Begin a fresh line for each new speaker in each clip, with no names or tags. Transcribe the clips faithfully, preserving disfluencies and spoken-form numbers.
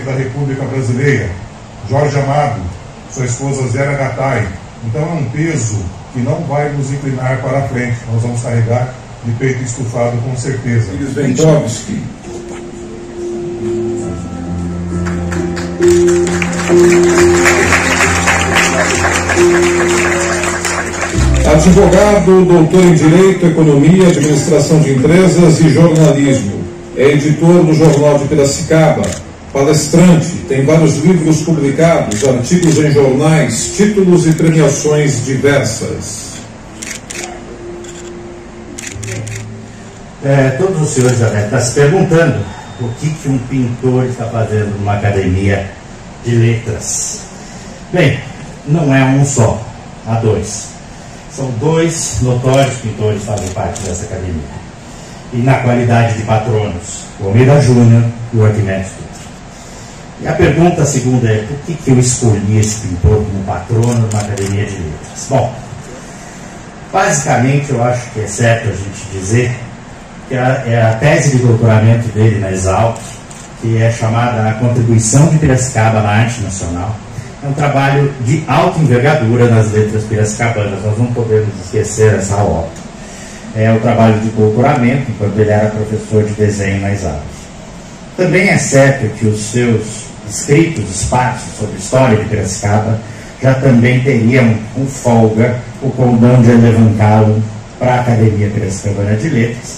presidente da República Brasileira, Jorge Amado, sua esposa Zélia Gattai. Então é um peso que não vai nos inclinar para a frente. Nós vamos carregar de peito estufado com certeza.
Sventovski. Advogado, doutor em Direito, Economia, Administração de Empresas e Jornalismo. É editor no Jornal de Piracicaba. Palestrante, tem vários livros publicados, artigos em jornais, títulos e premiações diversas.
É, todos os senhores já devem estar se perguntando o que, que um pintor está fazendo numa academia de letras. Bem, não é um só, há dois. São dois notórios pintores que fazem parte dessa academia. E na qualidade de patronos, o Almeida Júnior e o Arquimedes Dutra. E a pergunta segunda é, por que, que eu escolhi esse pintor como patrono numa academia de letras? Bom, basicamente eu acho que é certo a gente dizer que é a tese de doutoramento dele na Exalc, que é chamada A Contribuição de Piracicaba na Arte Nacional. É um trabalho de alta envergadura nas letras piracicabanas, nós não podemos esquecer essa obra. É o trabalho de doutoramento, enquanto ele era professor de desenho na Exalc. Também é certo que os seus escritos esparsos sobre a história de Piracicaba já também teriam com folga o condão de alavancá-lo para a Academia Piracicabana de Letras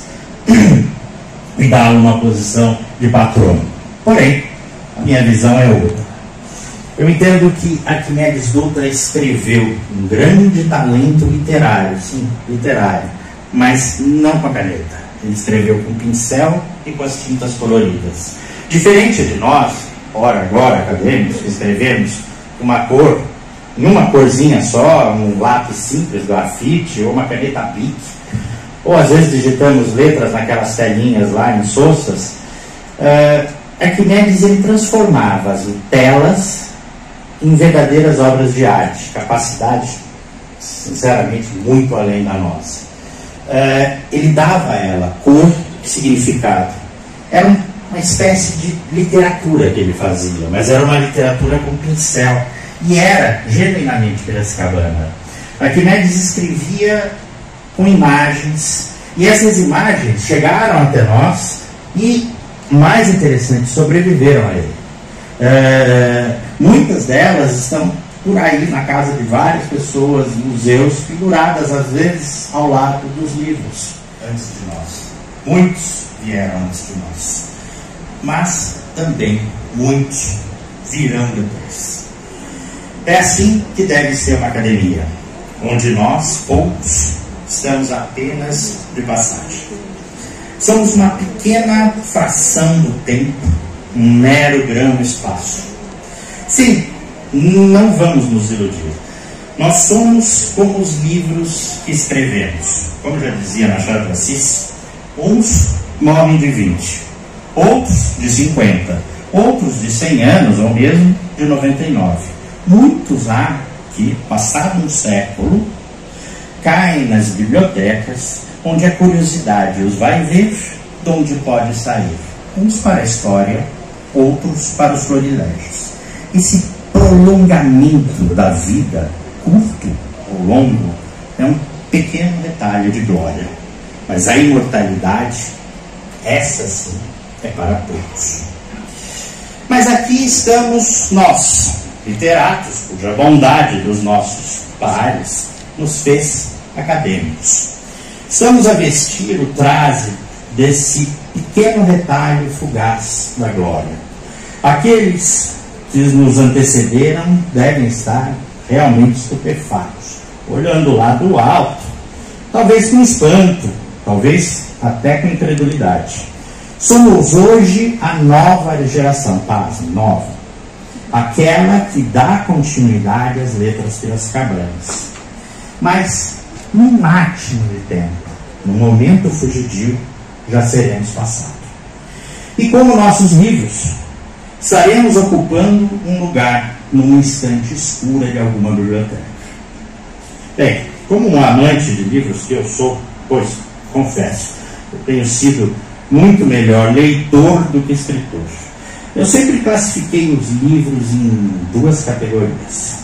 e dar uma posição de patrono. Porém, a minha visão é outra. Eu entendo que Arquimedes Dutra escreveu um grande talento literário, sim, literário, mas não com a caneta. Ele escreveu com pincel e com as tintas coloridas. Diferente de nós, ora agora, acadêmicos, que escrevemos uma cor, em uma corzinha só, um lápis simples, grafite, ou uma caneta Bic, ou às vezes digitamos letras naquelas telinhas lá em Sossas, uh, Arquimedes ele transformava as telas em verdadeiras obras de arte, capacidade, sinceramente, muito além da nossa. Uh, ele dava a ela cor e significado. Era uma espécie de literatura que ele fazia, mas era uma literatura com pincel, e era genuinamente piracicabana. Arquimedes escrevia com imagens, e essas imagens chegaram até nós e, mais interessante, sobreviveram a ele. É, muitas delas estão por aí na casa de várias pessoas, em museus, penduradas às vezes ao lado dos livros antes de nós. Muitos vieram antes de nós, mas também muitos virão depois. É assim que deve ser uma academia, onde nós, poucos, estamos apenas de passagem. Somos uma pequena fração do tempo, um mero grão espaço. Sim, não vamos nos iludir. Nós somos como os livros que escrevemos. Como já dizia Machado de Assis, uns morrem de vinte, outros de cinquenta, outros de cem anos ou mesmo de noventa e nove. Muitos há que, passado um século, caem nas bibliotecas, onde a curiosidade os vai ver, de onde pode sair. Uns para a história, outros para os florilégios. Esse prolongamento da vida, curto ou longo, é um pequeno detalhe de glória. Mas a imortalidade, essa sim, é para poucos. Mas aqui estamos nós, literatos, cuja bondade dos nossos pares nos fez acadêmicos. Estamos a vestir o traje desse pequeno retalho fugaz da glória. Aqueles que nos antecederam devem estar realmente estupefatos, olhando lá do alto, talvez com espanto, talvez até com incredulidade. Somos hoje a nova geração, paz, nova, aquela que dá continuidade às letras piracicabanas. Mas, num átimo de tempo, num momento fugidio, já seremos passados. E como nossos livros, estaremos ocupando um lugar numa estante escura de alguma biblioteca. Bem, como um amante de livros que eu sou, pois, confesso, eu tenho sido muito melhor leitor do que escritor. Eu sempre classifiquei os livros em duas categorias.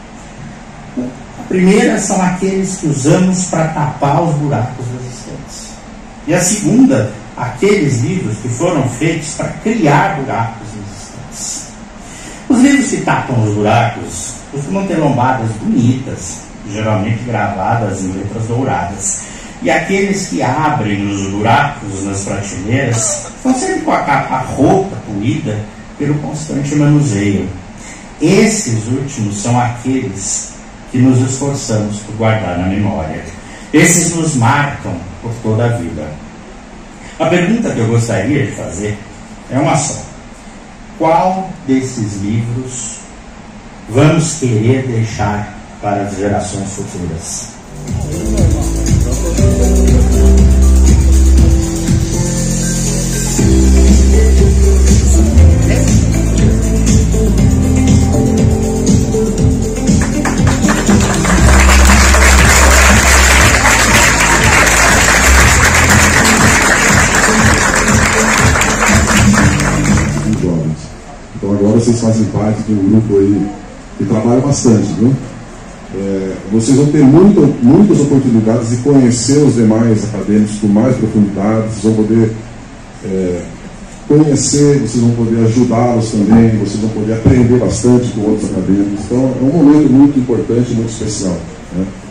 A primeira são aqueles que usamos para tapar os buracos das estantes. E a segunda, aqueles livros que foram feitos para criar buracos nas estantes. Os livros que tapam os buracos costumam ter lombadas bonitas, geralmente gravadas em letras douradas. E aqueles que abrem os buracos nas prateleiras estão sempre com a capa rota, polida, pelo constante manuseio. Esses últimos são aqueles que nos esforçamos por guardar na memória. Esses nos marcam por toda a vida. A pergunta que eu gostaria de fazer é uma só. Qual desses livros vamos querer deixar para as gerações futuras?
Então agora vocês fazem parte de um grupo aí que trabalha bastante, viu? É, vocês vão ter muito, muitas oportunidades de conhecer os demais acadêmicos com mais profundidade, vocês vão poder é, conhecer, vocês vão poder ajudá-los também, vocês vão poder aprender bastante com outros acadêmicos. Então é um momento muito importante, muito especial, né?